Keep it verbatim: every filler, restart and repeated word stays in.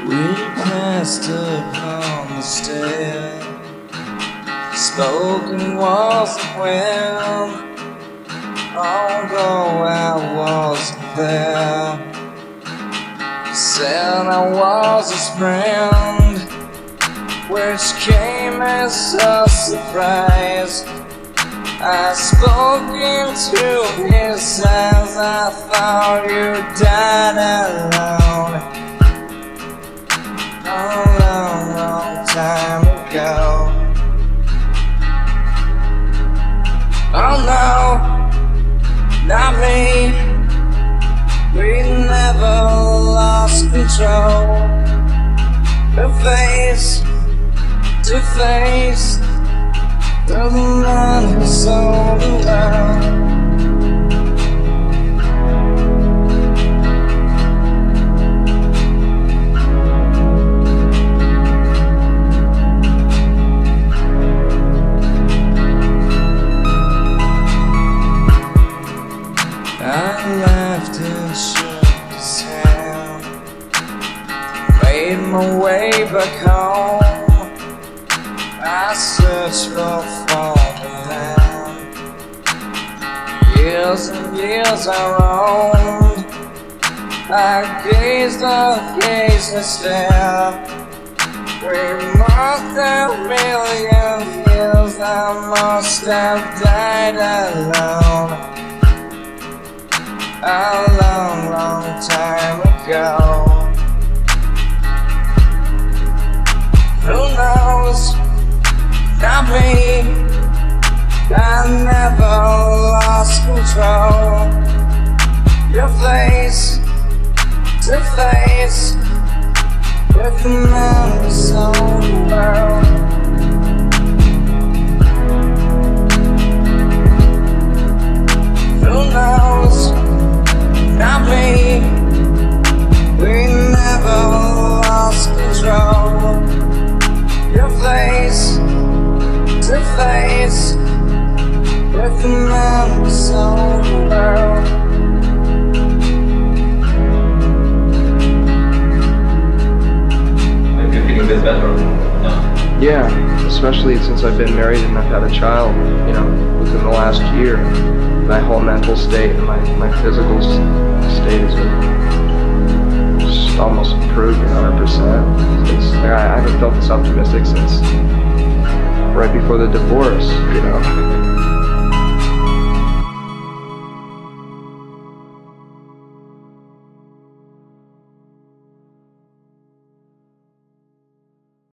We passed upon the stair, spoken was the wind. Although I wasn't there, said I was his friend, which came as a surprise. I spoke into his eyes, I thought you died alone a long, long time ago. Oh no, not me, we never lost control. Face to face, the man who sold the world. I laughed and shook his hand, made my way back home. I searched for fatherland, years and years I roamed. I gazed, I gazed and stared. We marked a million years, I must have died alone a long, long time ago. Who knows? Not me, I never lost control. Your face to face with the man who sold the world. Who knows? Not me, we never lost control. Your face to face with the man who sold the world. Have you feeling this better? No. Yeah, especially since I've been married and I've had a child, you know, within the last year. My whole mental state and my, my physical state has been just almost improved one hundred percent. It's, I haven't felt this optimistic since right before the divorce, you know.